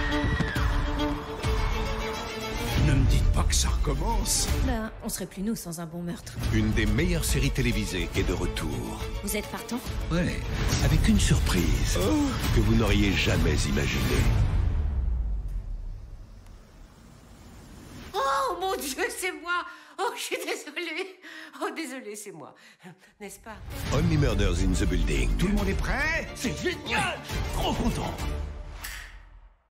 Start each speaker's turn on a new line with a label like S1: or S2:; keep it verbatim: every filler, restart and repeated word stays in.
S1: Ne me dites pas que ça recommence.
S2: Ben, on serait plus nous sans un bon meurtre.
S1: Une des meilleures séries télévisées est de retour.
S2: Vous êtes partant?
S1: Ouais, avec une surprise que vous n'auriez jamais imaginée.
S3: Oh mon Dieu, c'est moi! Oh, je suis désolée. Oh, désolée, c'est moi. N'est-ce pas?
S1: Only Murders in the Building.
S4: Tout le monde est prêt? C'est génial! Trop content!